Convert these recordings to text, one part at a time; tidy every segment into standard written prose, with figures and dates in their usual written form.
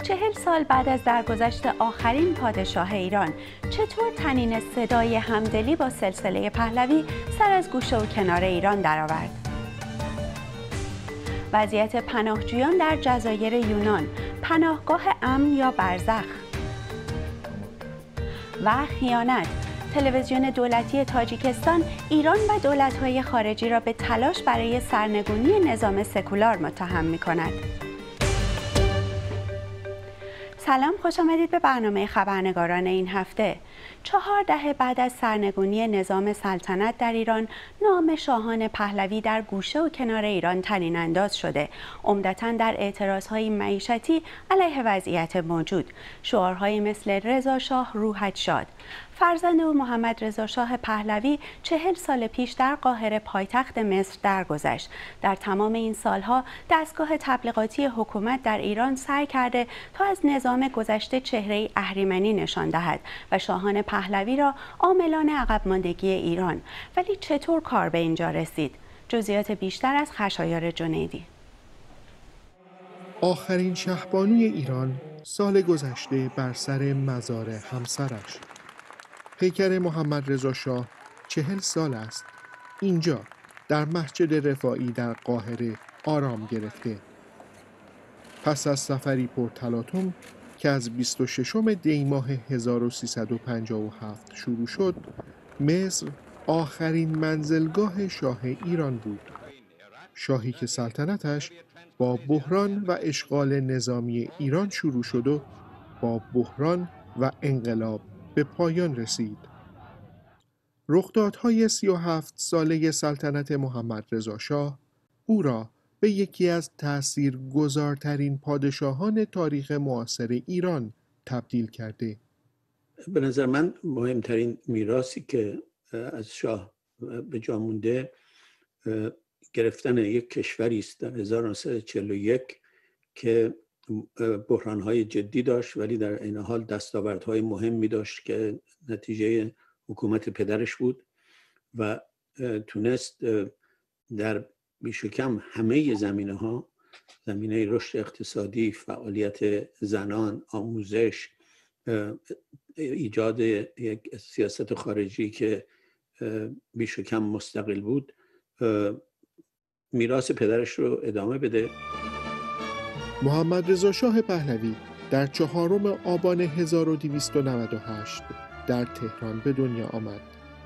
40 سال بعد از درگذشت آخرین پادشاه ایران، چطور طنین صدای همدلی با سلسله پهلوی سر از گوشه و کنار ایران درآورد؟ وضعیت پناهجویان در جزایر یونان، پناهگاه امن یا برزخ؟ و خیانت، تلویزیون دولتی تاجیکستان ایران و دولت‌های خارجی را به تلاش برای سرنگونی نظام سکولار متهم می‌کند. سلام، خوش آمدید به برنامه خبرنگاران این هفته. 4 دهه بعد از سرنگونی نظام سلطنت در ایران، نام شاهان پهلوی در گوشه و کنار ایران طنین انداز شده، عمدتاً در اعتراضهای معیشتی علیه وضعیت موجود. شعارهایی مثل رضا شاه روحت شاد، فرزند او محمد رضا شاه پهلوی 40 سال پیش در قاهره پایتخت مصر درگذشت. در تمام این سالها دستگاه تبلیغاتی حکومت در ایران سعی کرده تا از نظام گذشته چهره‌ای اهریمنی نشان دهد و شاهان پهلوی را عاملان عقب ماندگی ایران. ولی چطور کار به اینجا رسید؟ جزئیات بیشتر از خشایار جنیدی. آخرین شهبانوی ایران سال گذشته بر سر مزار همسرش. پیکر محمد رضا شاه 40 سال است اینجا در مسجد رفاعی در قاهره آرام گرفته. پس از سفری پرتلاطم که از 26 دی ماه 1357 شروع شد، مصر آخرین منزلگاه شاه ایران بود. شاهی که سلطنتش با بحران و اشغال نظامی ایران شروع شد و با بحران و انقلاب به پایان رسید. رخدادهای 37 ساله سلطنت محمد رضا شاه او را به یکی از تأثیرگذارترین پادشاهان تاریخ معاصر ایران تبدیل کرده. به نظر من مهمترین میراثی که از شاه به جا مونده گرفتن یک کشوری است در 1941 که بحران‌های جدی داشت ولی در عین حال دستاوردهای مهمی داشت که نتیجه حکومت پدرش بود و تونست در بیش و کم همه زمینه‌ها، زمینه رشد اقتصادی، فعالیت زنان، آموزش، ایجاد یک سیاست خارجی که بیش و کم مستقل بود، میراث پدرش رو ادامه بده. محمد رضا شاه پهلوی در 4 آبان 1298 در تهران به دنیا آمد.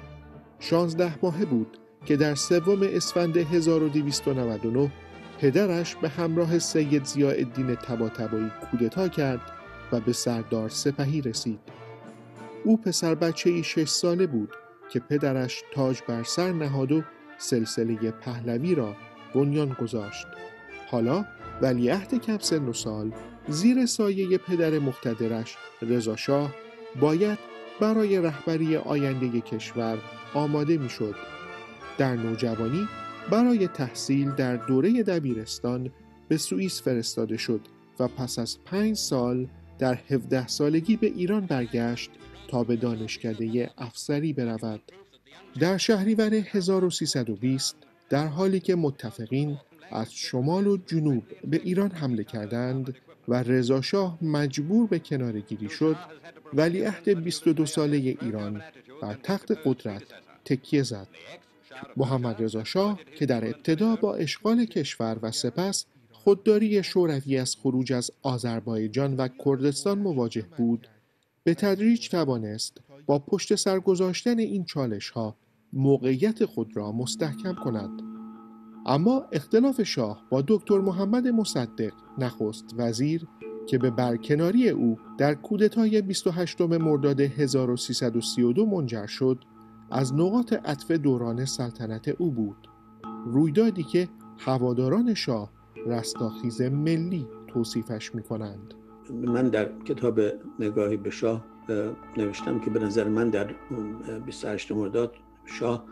16 ماهه بود که در 3 اسفند 1299 پدرش به همراه سید ضیاءالدین طباطبایی کودتا کرد و به سردار سپهی رسید. او پسر بچه‌ای 6 ساله بود که پدرش تاج بر سر نهاد و سلسله پهلوی را بنیان گذاشت. حالا ولیعهد کم سن و سال زیر سایه پدر مقتدرش رضا شاه باید برای رهبری آینده کشور آماده میشد. در نوجوانی برای تحصیل در دوره دبیرستان به سوئیس فرستاده شد و پس از 5 سال در 17 سالگی به ایران برگشت تا به دانشکده افسری برود. در شهریور 1320 در حالی که متفقین از شمال و جنوب به ایران حمله کردند و رضا شاه مجبور به کناره‌گیری شد، ولیعهد 22 ساله ایران بر تخت قدرت تکیه زد. محمد رضا شاه که در ابتدا با اشغال کشور و سپس خودداری شوروی از خروج از آذربایجان و کردستان مواجه بود، به تدریج توانست با پشت سر گذاشتن این چالش‌ها موقعیت خود را مستحکم کند. اما اختلاف شاه با دکتر محمد مصدق نخست وزیر که به برکناری او در کودتای 28 مرداد 1332 منجر شد، از نقاط عطف دوران سلطنت او بود. رویدادی که هواداران شاه رستاخیز ملی توصیفش می‌کنند. من در کتاب نگاهی به شاه نوشتم که به نظر من در 28 مرداد شاه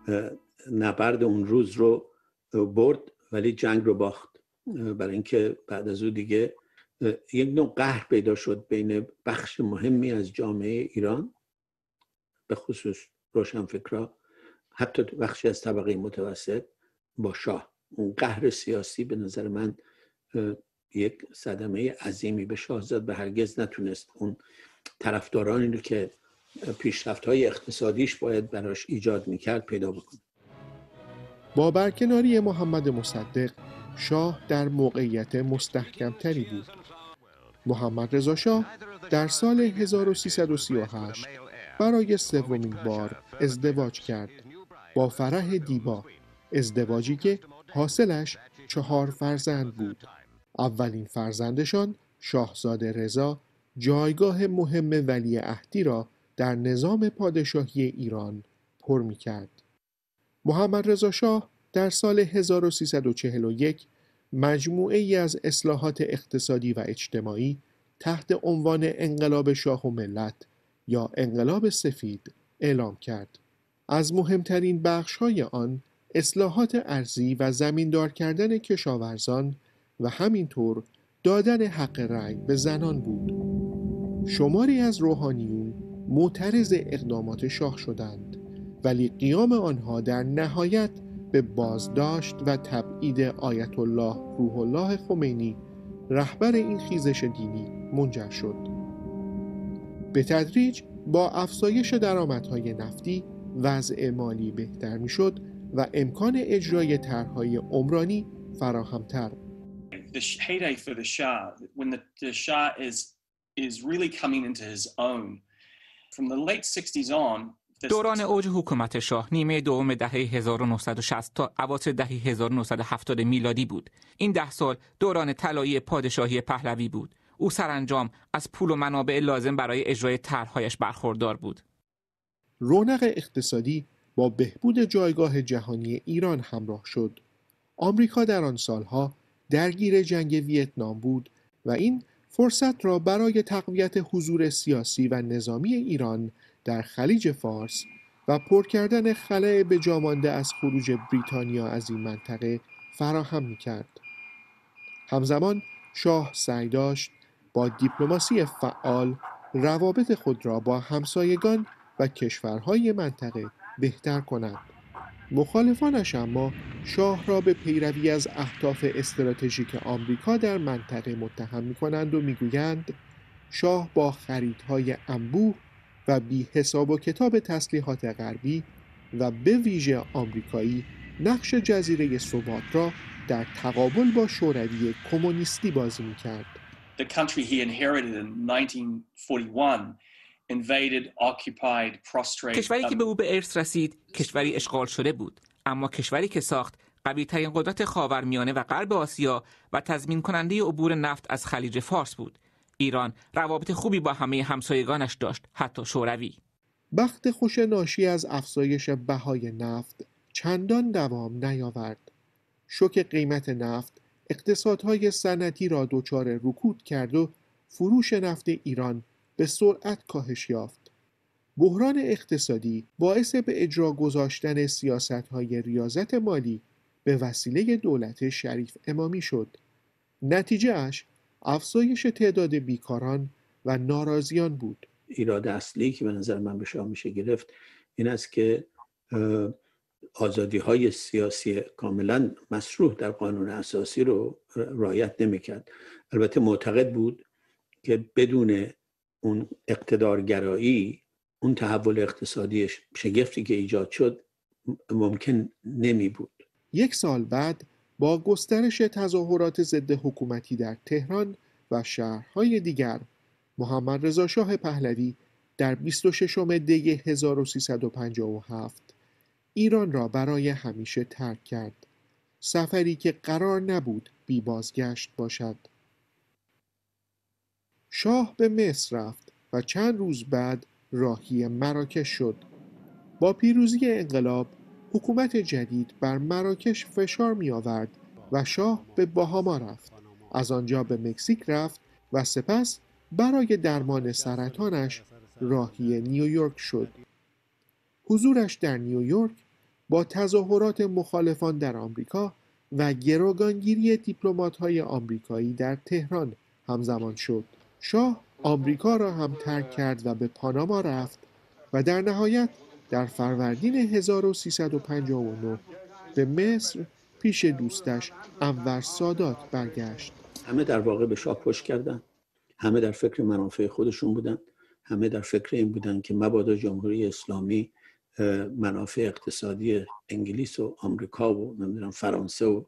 نبرد اون روز رو برد ولی جنگ رو باخت، برای اینکه بعد از او دیگه یک نوع قهر پیدا شد بین بخش مهمی از جامعه ایران، به خصوص روشنفکرها، حتی بخشی از طبقه متوسط با شاه. اون قهر سیاسی به نظر من یک صدمه عظیمی به شاه زد و هرگز نتونست اون طرفدارانی رو که پیشرفت‌های اقتصادیش باید براش ایجاد میکرد پیدا بکنه. با برکناری محمد مصدق، شاه در موقعیت مستحکمتری بود. محمد رضا شاه در سال 1338 برای سومین بار ازدواج کرد با فرح دیبا، ازدواجی که حاصلش 4 فرزند بود. اولین فرزندشان شاهزاده رضا جایگاه مهم ولیعهدی را در نظام پادشاهی ایران پر می‌کرد. محمد رضا شاه در سال 1341 مجموعه‌ای از اصلاحات اقتصادی و اجتماعی تحت عنوان انقلاب شاه و ملت یا انقلاب سفید اعلام کرد. از مهمترین بخش‌های آن اصلاحات ارضی و زمیندار کردن کشاورزان و همینطور دادن حق رأی به زنان بود. شماری از روحانیون معترض اقدامات شاه شدند، ولی قیام آنها در نهایت به بازداشت و تبعید آیت الله روح الله خمینی رهبر این خیزش دینی منجر شد. به تدریج با افزایش درآمدهای نفتی وضع مالی بهتر میشد و امکان اجرای طرحهای عمرانی فراهمتر. The heyday for the Shah, when the Shah is really coming into his own. From the late 60s on, دوران اوج حکومت شاه نیمه دوم دهه 1960 تا اواسط دهه 1970 میلادی بود. این 10 سال دوران طلایی پادشاهی پهلوی بود. او سرانجام از پول و منابع لازم برای اجرای طرح‌هایش برخوردار بود. رونق اقتصادی با بهبود جایگاه جهانی ایران همراه شد. آمریکا در آن سالها درگیر جنگ ویتنام بود و این فرصت را برای تقویت حضور سیاسی و نظامی ایران در خلیج فارس و پر کردن خلأ به جا مانده از خروج بریتانیا از این منطقه فراهم می‌کرد. همزمان شاه سعی داشت با دیپلماسی فعال روابط خود را با همسایگان و کشورهای منطقه بهتر کند. مخالفانش اما شاه را به پیروی از اهداف استراتژیک آمریکا در منطقه متهم می‌کنند و می‌گویند شاه با خریدهای انبوه و بی حساب و کتاب تسلیحات غربی و به ویژه آمریکایی نقش جزیره سوات را در تقابل با شوروی کمونیستی بازی می‌کرد. The country he inherited in 1941 invaded, occupied, prostrate. کشوری که به او به ارث رسید کشوری اشغال شده بود، اما کشوری که ساخت قوی‌ترین قدرت خاورمیانه و غرب آسیا و تضمین کننده عبور نفت از خلیج فارس بود. ایران روابط خوبی با همه همسایگانش داشت، حتی شوروی. بخت خوش ناشی از افزایش بهای نفت چندان دوام نیاورد. شوک قیمت نفت اقتصادهای صنعتی را دچار رکود کرد و فروش نفت ایران به سرعت کاهش یافت. بحران اقتصادی باعث به اجرا گذاشتن سیاست‌های ریاضت مالی به وسیله دولت شریف امامی شد. نتیجه اش افزایش تعداد بیکاران و ناراضیان بود. ایراد اصلی که به نظر من به شاه میشه گرفت این است که آزادی‌های سیاسی کاملا مشروع در قانون اساسی رو رعایت نمی‌کرد. البته معتقد بود که بدون اون اقتدارگرایی اون تحول اقتصادی شگفتی که ایجاد شد ممکن نمی بود. 1 سال بعد با گسترش تظاهرات ضد حکومتی در تهران و شهرهای دیگر، محمد رضا شاه پهلوی در 26 دی 1357 ایران را برای همیشه ترک کرد. سفری که قرار نبود بی بازگشت باشد. شاه به مصر رفت و چند روز بعد راهی مراکش شد. با پیروزی انقلاب حکومت جدید بر مراکش فشار می آورد و شاه به باهاما رفت. از آنجا به مکزیک رفت و سپس برای درمان سرطانش راهی نیویورک شد. حضورش در نیویورک با تظاهرات مخالفان در آمریکا و گروگانگیری دیپلمات‌های آمریکایی در تهران همزمان شد. شاه آمریکا را هم ترک کرد و به پاناما رفت و در نهایت در فروردین 1359 به مصر پیش دوستش انور سادات برگشت. همه در واقع به شاه پشت کردن، همه در فکر منافع خودشون بودن، همه در فکر این بودن که مبادا جمهوری اسلامی منافع اقتصادی انگلیس و آمریکا و نمیدونم فرانسه و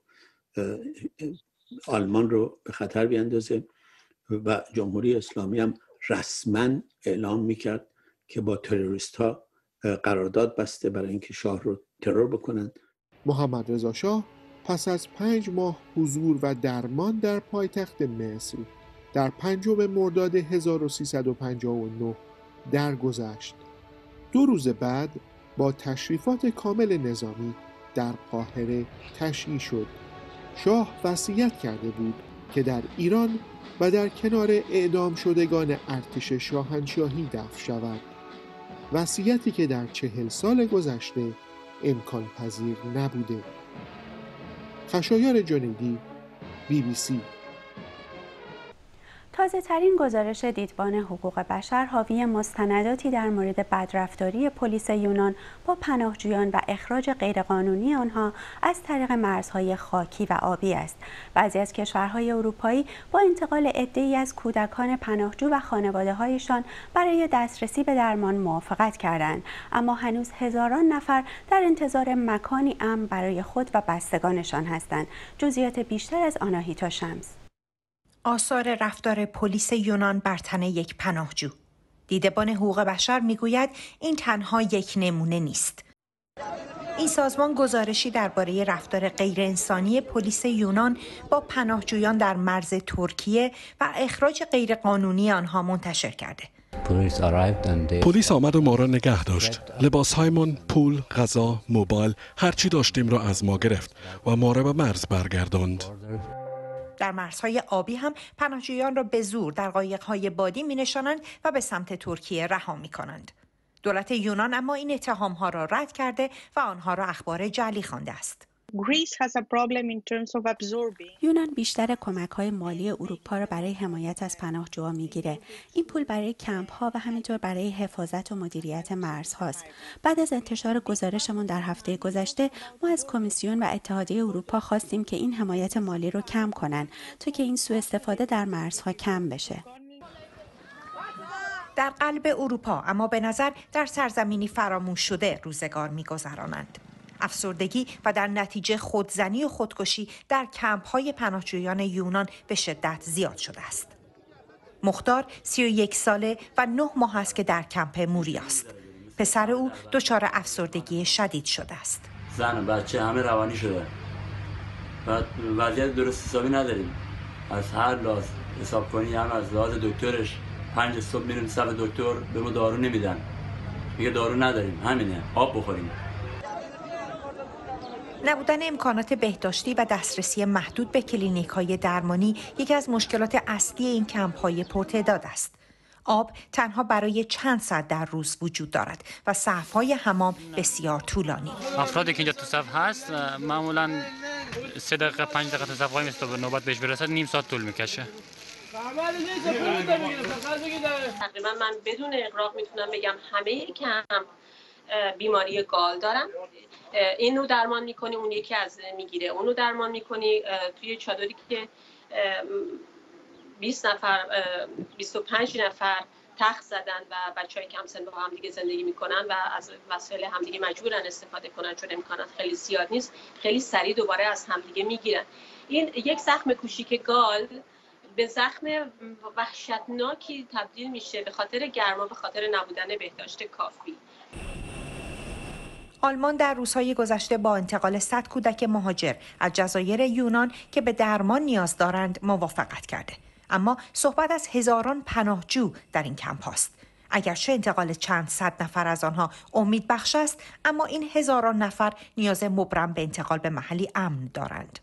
آلمان رو به خطر بیاندازه و جمهوری اسلامی هم رسما اعلام میکرد که با تروریست ها قرارداد بسته برای اینکه شاه رو ترور بکنن. محمد رضا شاه پس از 5 ماه حضور و درمان در پایتخت مصر در 5 مرداد 1359 درگذشت. 2 روز بعد با تشریفات کامل نظامی در قاهره تشییع شد. شاه وصیت کرده بود که در ایران و در کنار اعدام شدگان ارتش شاهنشاهی دفن شود. وصیتی که در 40 سال گذشته امکان پذیر نبوده. خشایار جنیدی، BBC. تازه ترین گزارش دیدبان حقوق بشر حاوی مستنداتی در مورد بدرفتاری پلیس یونان با پناهجویان و اخراج غیرقانونی آنها از طریق مرزهای خاکی و آبی است. بعضی از کشورهای اروپایی با انتقال عده‌ای از کودکان پناهجو و خانواده‌هایشان برای دسترسی به درمان موافقت کردند، اما هنوز هزاران نفر در انتظار مکانی امن برای خود و بستگانشان هستند. جزئیات بیشتر از آناهیتا شمس. آثار رفتار پلیس یونان بر تن یک پناهجو. دیدبان حقوق بشر میگوید این تنها یک نمونه نیست. این سازمان گزارشی درباره رفتار غیرانسانی پلیس یونان با پناهجویان در مرز ترکیه و اخراج غیرقانونی آنها منتشر کرده. پلیس آمد و ما را نگه داشت. لباسهایمان، پول، غذا، موبایل، هرچی داشتیم را از ما گرفت و ما را به مرز برگرداند. در مرزهای آبی هم پناهجویان را به زور در قایق‌های بادی می‌نشانند و به سمت ترکیه رها می‌کنند. دولت یونان اما این اتهام‌ها را رد کرده و آنها را اخبار جعلی خوانده است. یونان بیشتر کمک‌های مالی اروپا را برای حمایت از پناهجوها می‌گیره. این پول برای کمپ‌ها و همینطور برای حفاظت و مدیریت مرزهاست. بعد از انتشار گزارشمون در هفته گذشته، ما از کمیسیون و اتحادیه اروپا خواستیم که این حمایت مالی رو کم کنن تا که این سوء استفاده در مرزها کم بشه. در قلب اروپا اما به نظر در سرزمینی فراموش شده روزگار می‌گذرانند. افسردگی و در نتیجه خودزنی و خودکشی در کمپ‌های پناهجویان یونان به شدت زیاد شده است. مختار 31 ساله و 9 ماه است که در کمپ موریا است. پسر او دچار افسردگی شدید شده است. زن و بچه همه روانی شده. وضعیت درست حسابی نداریم. از هر لحاظ حساب کنی، هم از لحاظ دکترش 5 صبح میریم صف دکتر، به ما دارو نمیدن. میگه دارو نداریم، همینه، آب بخوریم. نبودن امکانات بهداشتی و دسترسی محدود به کلینیک‌های درمانی یکی از مشکلات اصلی این کمپ‌های پرتعداد است. آب تنها برای چند ساعت در روز وجود دارد و صف‌های حمام بسیار طولانی. افرادی که اینجا تو صف هست معمولاً 3 دقیقه 5 دقیقه تا صف وای میسته و نوبت بهش برسد نیم ساعت طول میکشه. تقریبا من بدون اغراق میتونم بگم همه کمپ بیماری گال دارن. اینو درمان میکنی، اون یکی از میگیره، اونو درمان میکنی. توی چادری که 20 نفر 25 نفر تخت زدن و بچهای کم سن با هم دیگه زندگی میکنن و از وسایل همدیگه مجبورن استفاده کنن چون امکانات خیلی زیاد نیست، خیلی سریع دوباره از همدیگه میگیرن. این یک زخم کوچیک گال به زخم وحشتناکی تبدیل میشه به خاطر گرما، به خاطر نبودن بهداشت کافی. آلمان در روزهای گذشته با انتقال 100 کودک مهاجر از جزایر یونان که به درمان نیاز دارند موافقت کرده. اما صحبت از هزاران پناهجو در این کمپ است. اگرچه انتقال چند صد نفر از آنها امید بخش است، اما این هزاران نفر نیاز مبرم به انتقال به محلی امن دارند.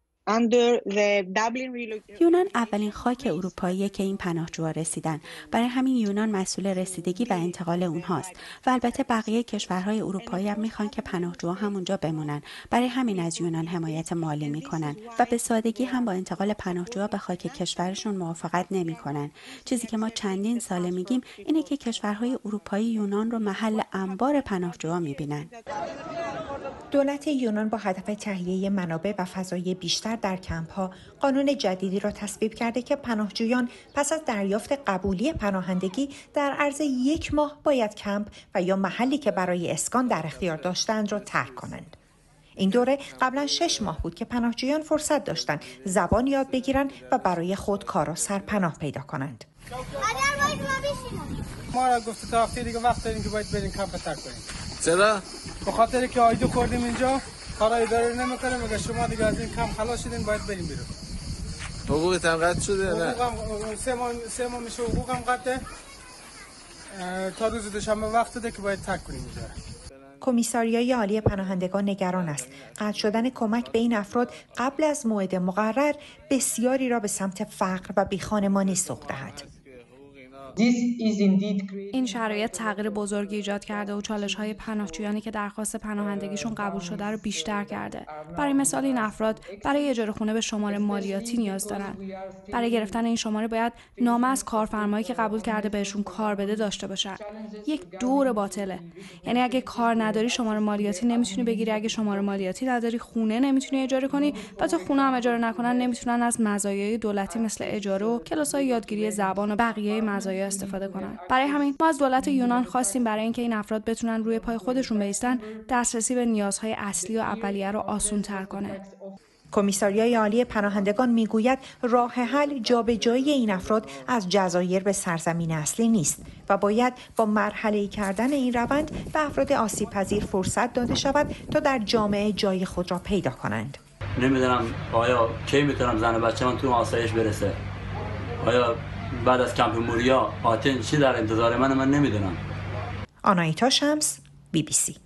یونان اولین خاک اروپاییه که این پناهجوها رسیدن. برای همین یونان مسئول رسیدگی و انتقال اونهاست و البته بقیه کشورهای اروپایی هم میخوان که پناهجوها همونجا بمونن. برای همین از یونان حمایت مالی میکنن و به سادگی هم با انتقال پناهجوها به خاک کشورشون موافقت نمیکنن. چیزی که ما چندین ساله میگیم اینه که کشورهای اروپایی یونان رو محل انبار پناهجوها میبینن. دولت یونان با هدف تهیه منابع و فضای بیشتر در کمپ‌ها قانون جدیدی را تصویب کرده که پناهجویان پس از دریافت قبولی پناهندگی در عرض 1 ماه باید کمپ و یا محلی که برای اسکان در اختیار داشتند را ترک کنند. این دوره قبلا 6 ماه بود که پناهجویان فرصت داشتند زبان یاد بگیرند و برای خود کار و سرپناه پیدا کنند. ما را گفت تا هفته دیگه وقت داریم که باید بریم کمپ ترک کنیم. چرا؟ به خاطر که آیدو کردیم اینجا کارای اداره نمیکنه، مگه شما دیگه از این کمپ خلاص شدین باید بریم بیرون. حقوقت هم قطع شده نه؟ حقوقم 3 ماه میشه حقوقم قطعه. تا روز دوشنبه وقت داده که باید ترک کنیم اینجا. کمیساریای عالی پناهندگان نگران است قطع شدن کمک به این افراد قبل از موعد مقرر بسیاری را به سمت فقر و بیخانمانی سوق دهد. این شرایط تغییر بزرگی ایجاد کرده و چالش‌های پناهجویانی که درخواست پناهندگیشون قبول شده رو بیشتر کرده. برای مثال این افراد برای اجاره خونه به شماره مالیاتی نیاز دارن. برای گرفتن این شماره باید نامه از کارفرمایی که قبول کرده بهشون کار بده داشته باشن. یک دور باطله. یعنی اگه کار نداری شماره مالیاتی نمیتونی بگیری، اگه شماره مالیاتی نداری خونه نمیتونی اجاره کنی و تا خونه هم اجاره نکنن نمیتونن از مزایای دولتی مثل اجاره و کلاس‌های یادگیری زبان و بقیه مزایا استفاده کنند. برای همین ما از دولت یونان خواستیم برای اینکه این افراد بتونن روی پای خودشون بایستن دسترسی به نیازهای اصلی و اولیه رو آسان‌تر کنه. کمیساریای عالی پناهندگان میگوید راه حل جابجایی این افراد از جزایر به سرزمین اصلی نیست و باید با مرحله‌ای کردن این روند به افراد آسیب‌پذیر فرصت داده شود تا در جامعه جای خود را پیدا کنند. نمیدونم آیا کی میتونم زن و بچه‌م تو آسایش برسه. آیا بعد از کمپ موریا آتن چی در انتظار من نمیدونم. آنایتا شمس BBC.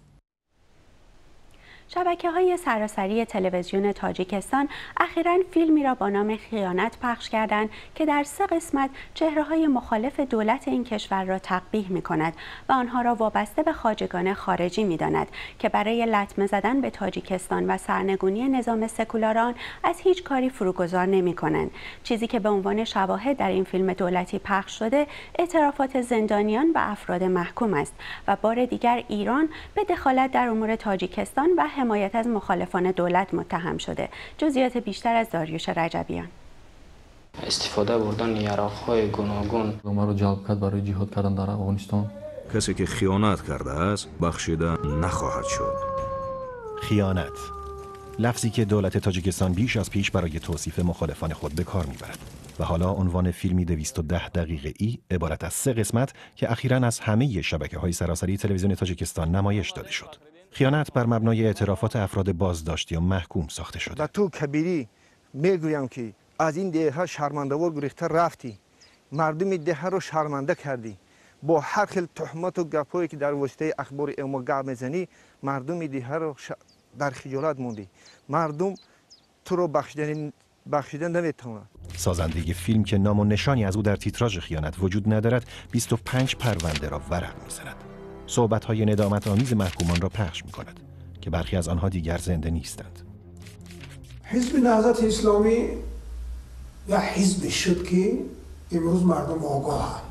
شبکه‌های سراسری تلویزیون تاجیکستان اخیراً فیلمی را با نام خیانت پخش کردند که در 3 قسمت چهره‌های مخالف دولت این کشور را تقبیح می‌کند و آنها را وابسته به خواجگان خارجی می‌داند که برای لطمه زدن به تاجیکستان و سرنگونی نظام سکولار آن از هیچ کاری فروگذار نمی‌کنند. چیزی که به عنوان شواهد در این فیلم دولتی پخش شده اعترافات زندانیان و افراد محکوم است و بار دیگر ایران به دخالت در امور تاجیکستان و حمایت از مخالفان دولت متهم شده. جزئیات بیشتر از داریوش رجبیان. استفاده بردن یراق‌های گوناگون ما رو جلب کرد برای جهاد کردن در افغانستان. کسی که خیانت کرده است بخشیده نخواهد شد. خیانت، لفظی که دولت تاجیکستان بیش از پیش برای توصیف مخالفان خود به کار میبرد و حالا عنوان فیلمی 210 دقیقه‌ای عبارت از 3 قسمت که اخیراً از همه شبکه‌های سراسری تلویزیون تاجیکستان نمایش داده شد. خیانت بر مبنای اعترافات افراد بازداشتی و محکوم ساخته شده. تو کبیری میگویم که از این دهه شرمنده‌وار گریخته رفتی، مردم دهه رو شرمنده کردی، با هر خیل تهمت و گپایی که در واسطه اخبار امو گپ میزنی مردم دهه رو در خجالت موندی. مردم تو رو بخشیدن نمیتونن. سازنده فیلم که نام و نشانی از او در تیتراژ خیانت وجود ندارد 25 پرونده را ورق می‌زند. صحبت‌های ندامت آمیز محکومان را پخش می‌کند که برخی از آنها دیگر زنده نیستند. حزب نهضت اسلامی یا حزبی شد که امروز مردم آگاهند،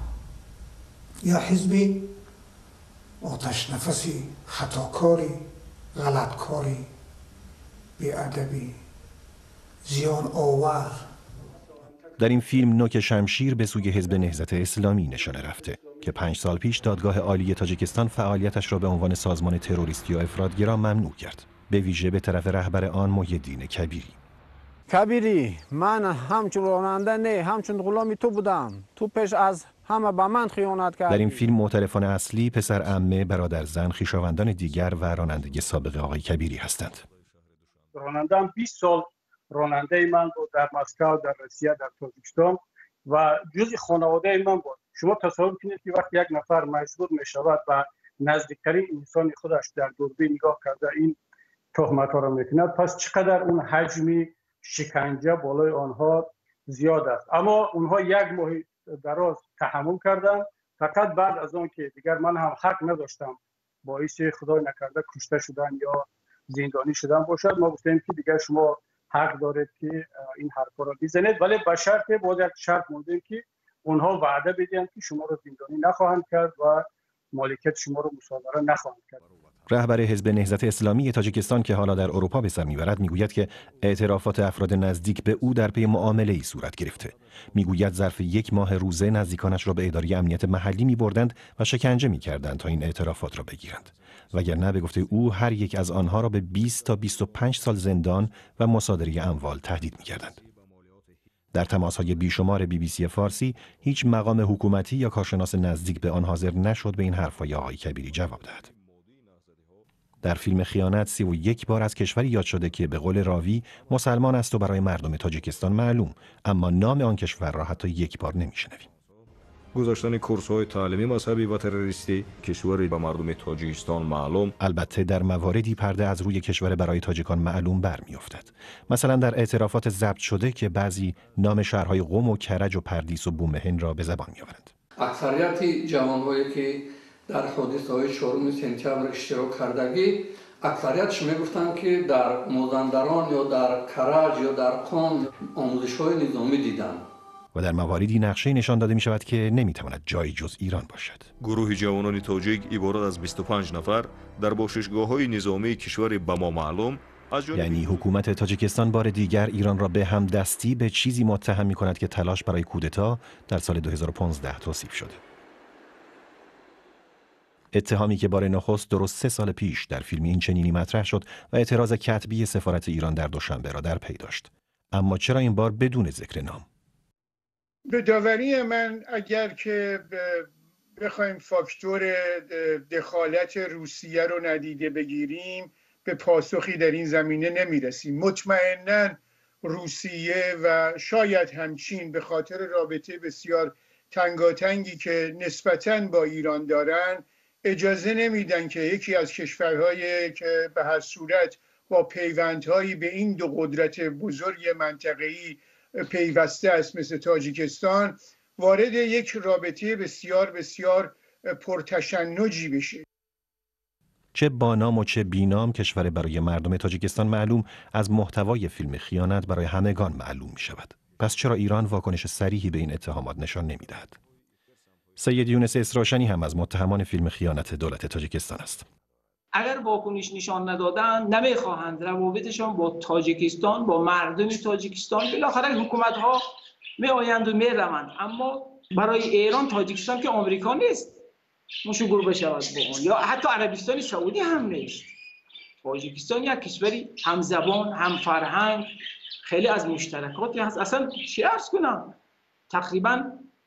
یا حزبی آتش نفسی، خطاکاری، غلطکاری، بی‌ادبی، زیان آور. در این فیلم نوک شمشیر به سوی حزب نهضت اسلامی نشانه رفته که 5 سال پیش دادگاه عالی تاجیکستان فعالیتش را به عنوان سازمان تروریستی و افراطگرا ممنوع کرد، به ویژه به طرف رهبر آن محی‌الدین کبیری. کبیری، من همچون راننده نه، همچون غلامی تو بودم. تو پیش از همه به من خیانت کردی. در این فیلم معترفان اصلی پسر عمه، برادر زن، خویشاوندان دیگر و راننده سابق آقای کبیری هستند. راننده‌ام 20 سال راننده من بود در مسکو، در روسیه، در تاجیکستان و جزء خانواده من بود. شما تصور کنید که وقتی یک نفر مجبور می شود و نزدیکترین انسان خودش در دوربین نگاه کرده این تهمت ها را میکند، پس چقدر اون حجم شکنجه بالای آنها زیاد است. اما اونها 1 ماه دراز تحمل کردند. فقط بعد از آن که دیگر من هم حق نداشتم باعث خدای نکرده کشته شدن یا زندانی شدن باشد، ما گفتیم که دیگر شما حق دارید که این حرفا را بزنید، ولی به شرط باید یک شرط موندیم که اونها وعده بدهند که شما را زندانی نخواهند کرد و مالکیت شما را مصادره نخواهند کرد. رهبر حزب نهضت اسلامی تاجیکستان که حالا در اروپا به سر میبرد میگوید که اعترافات افراد نزدیک به او در پی معامله‌ای صورت گرفته. میگوید ظرف 1 ماه روزه نزدیکانش را به اداره امنیت محلی میبردند و شکنجه میکردند تا این اعترافات را بگیرند. وگرنه به گفته او هر یک از آنها را به 20 تا 25 سال زندان و مصادره اموال تهدید میکردند. در تماس‌های بیشمار BBC فارسی هیچ مقام حکومتی یا کارشناس نزدیک به آن حاضر نشد به این حرف‌های آقای کبیری جواب دهد. در فیلم خیانت 31 بار از کشوری یاد شده که به قول راوی مسلمان است و برای مردم تاجیکستان معلوم، اما نام آن کشور را حتی 1 بار نمی‌شنویم. گذاشتن کورس‌های تعلیمی مذهبی و تروریستی کشوری به مردم تاجیکستان معلوم. البته در مواردی پرده از روی کشور برای تاجیکان معلوم برمی‌افتد. مثلا در اعترافات ضبط شده که بعضی نام شهرهای قم و کرج و پردیس و بومهن را به زبان می‌آورند. اکثریت جوان‌هایی که در حادثه‌های 4 سپتامبر اشتراک کردگی اکثریتش میگفتند که در مازندران یا در کرج یا در قم آموزش‌های نظامی دیدن. و در مواردی نقشه نشان داده می شود که نمیتواند جایی جز ایران باشد. گروه جوانان تاجیک عبارت از 25 نفر در باشگاه‌های نظامی کشور به ما معلوم یعنی حکومت تاجیکستان بار دیگر ایران را به همدستی به چیزی متهم می کند که تلاش برای کودتا در سال 2015 توصیف شده. اتهامی که بار نخست درست 3 سال پیش در فیلم این چنینی مطرح شد و اعتراض کتبی سفارت ایران در دوشنبه را در پی داشت. اما چرا این بار بدون ذکر نام؟ به داوری من اگر که بخوایم فاکتور دخالت روسیه رو ندیده بگیریم به پاسخی در این زمینه نمیرسیم. مطمئناً روسیه و شاید هم چین به خاطر رابطه بسیار تنگاتنگی که نسبتاً با ایران دارن اجازه نمیدن که یکی از کشورهایی که به هر صورت با پیوندهایی به این دو قدرت بزرگ منطقه‌ای پیوسته است مثل تاجیکستان وارد یک رابطه بسیار بسیار پرتشنجی بشه. چه با نام و چه بی نام کشور برای مردم تاجیکستان معلوم از محتوای فیلم خیانت برای همگان معلوم می شود. پس چرا ایران واکنش صریحی به این اتهامات نشان نمی دهد؟ سید یونس اسراشنی هم از متهمان فیلم خیانت دولت تاجیکستان است. اگر واکنش نشان ندادن نمیخواهند روابطشان با تاجیکستان با مردم تاجیکستان بالاخره حکومت ها می آیند و می روند، اما برای ایران تاجیکستان که آمریکا نیست مشغول بشود با اون، یا حتی عربستان سعودی هم نیست. تاجیکستان یک کشوری هم زبان هم فرهنگ خیلی از مشترکاتی هست. اصلا چی عرض کنم تقریبا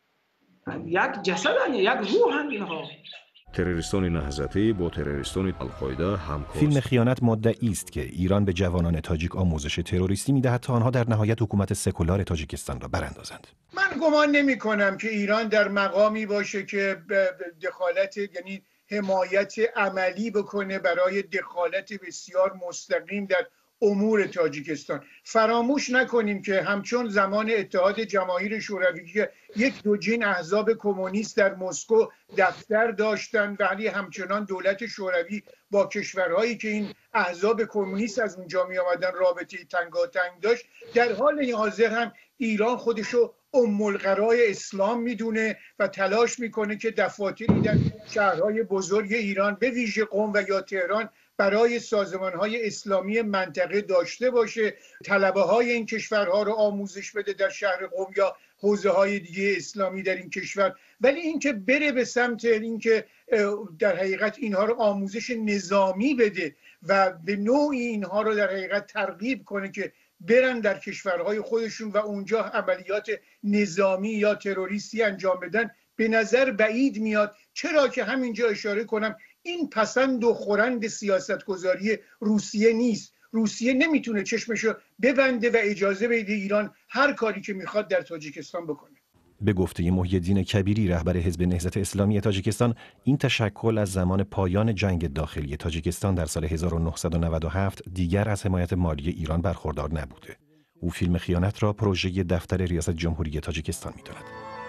یک جسدن یک روحن اینها. تروریستان نهضتی با تروریستان القاعده همکار. فیلم خیانت مدعی است که ایران به جوانان تاجیک آموزش تروریستی می‌دهد تا آنها در نهایت حکومت سکولار تاجیکستان را براندازند. من گمان نمی‌کنم که ایران در مقامی باشه که دخالت یعنی حمایت عملی بکنه برای دخالت بسیار مستقیم در امور تاجیکستان. فراموش نکنیم که همچون زمان اتحاد جماهیر شوروی که یک دوجین احزاب کمونیست در مسکو دفتر داشتند ولی همچنان دولت شوروی با کشورهایی که این احزاب کمونیست از اونجا می آمدن رابطه تنگاتنگ داشت. در حال حاضر هم ایران خودشو ام القرای اسلام میدونه و تلاش میکنه که دفاتری در شهرهای بزرگ ایران به ویژه قم و یا تهران برای سازمان‌های اسلامی منطقه داشته باشه، طلبه‌های این کشورها رو آموزش بده در شهر قم یا حوزه‌های دیگه اسلامی در این کشور. ولی اینکه بره به سمت اینکه در حقیقت اینها رو آموزش نظامی بده و به نوعی اینها رو در حقیقت ترغیب کنه که برن در کشورهای خودشون و اونجا عملیات نظامی یا تروریستی انجام بدن، به نظر بعید میاد. چرا که همینجا اشاره کنم این پسند و خورند سیاستگذاری روسیه نیست. روسیه نمیتونه چشمشو ببنده و اجازه بده ایران هر کاری که میخواد در تاجیکستان بکنه. به گفته محی الدین کبیری رهبر حزب نهضت اسلامی تاجیکستان، این تشکل از زمان پایان جنگ داخلی تاجیکستان در سال 1997 دیگر از حمایت مالی ایران برخوردار نبوده. او فیلم خیانت را پروژه دفتر ریاست جمهوری تاجیکستان می‌داند.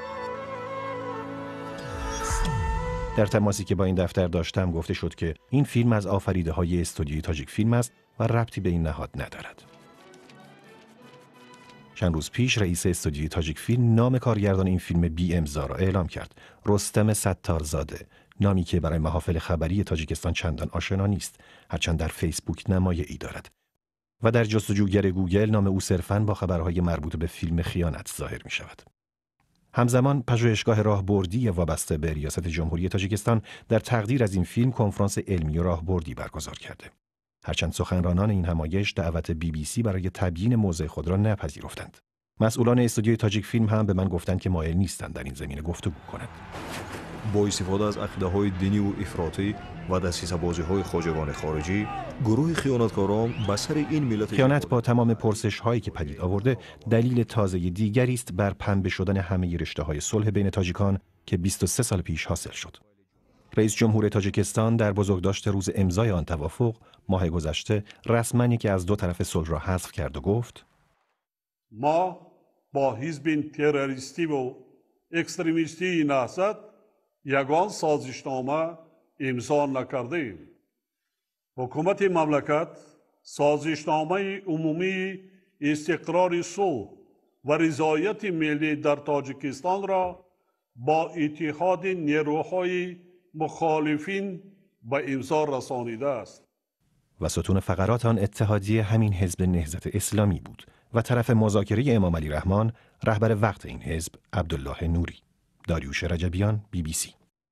در تماسی که با این دفتر داشتم گفته شد که این فیلم از آفریده‌های استودیوی تاجیک فیلم است و ربطی به این نهاد ندارد. چند روز پیش رئیس استودیوی تاجیک فیلم نام کارگردان این فیلم بی امضا را اعلام کرد. رستم ستارزاده، نامی که برای محافل خبری تاجیکستان چندان آشنا نیست، هرچند در فیسبوک نمایه‌ای دارد. و در جستجوگر گوگل نام او صرفاً با خبرهای مربوط به فیلم خیانت ظاهر می شود. همزمان پژوهشگاه راهبردی وابسته به ریاست جمهوری تاجیکستان در تقدیر از این فیلم کنفرانس علمی و راهبردی برگزار کرده. هرچند سخنرانان این همایش دعوت BBC برای تبیین موضع خود را نپذیرفتند. مسئولان استودیوی تاجیک فیلم هم به من گفتند که مایل نیستند در این زمینه گفتگو کنند. با استفاده از عقیده‌های دینی و افراطی و دسیسه‌بازی‌های خواجگان خارجی، گروه خیانتکاران به سر این ملت خیانت با تمام پرسش‌هایی که پدید آورده دلیل تازه دیگری است بر پنبه شدن همه رشته‌های صلح بین تاجیکان که 23 سال پیش حاصل شد. رئیس جمهور تاجیکستان در بزرگداشت روز امضای آن توافق ماه گذشته رسما یکی از دو طرف صلح را حذف کرد و گفت: ما با حزب تروریستی و اکستریمیستی نهضت یگان سازشنامه امضا نکردیم. حکومت مملکت سازشنامه عمومی استقرار صلح و رضایت ملی در تاجیکستان را با اتحاد نیروهای مخالفین به امضا رسانیده است. و ستون فقرات آن اتحادیه همین حزب نهضت اسلامی بود و طرف مذاکره امام علی رحمان رهبر وقت این حزب عبدالله نوری. داریوش رجبیان، BBC.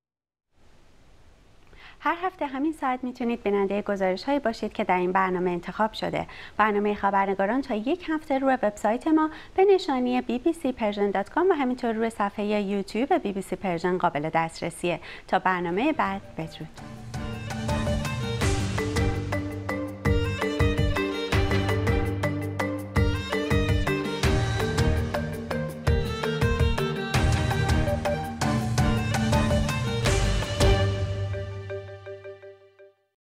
هر هفته همین ساعت میتونید بیننده گزارش‌هایی باشید که در این برنامه انتخاب شده. برنامه خبرنگاران تا یک هفته روی وبسایت ما به نشانی bbcpersian.com و همینطور روی صفحه یوتیوب BBC پرژن قابل دسترسیه. تا برنامه بعد، بدرود.